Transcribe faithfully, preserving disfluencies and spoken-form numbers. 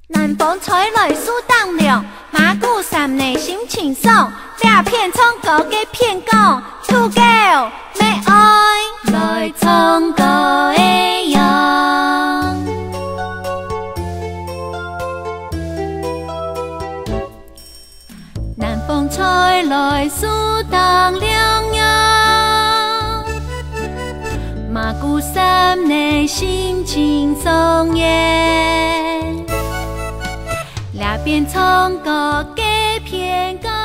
南风吹来树当凉，马古山内心清爽。俩片唱歌给片讲，土狗没爱来唱歌的样。南风吹来树当凉呀，马古山内心清爽耶。两边唱歌给片歌。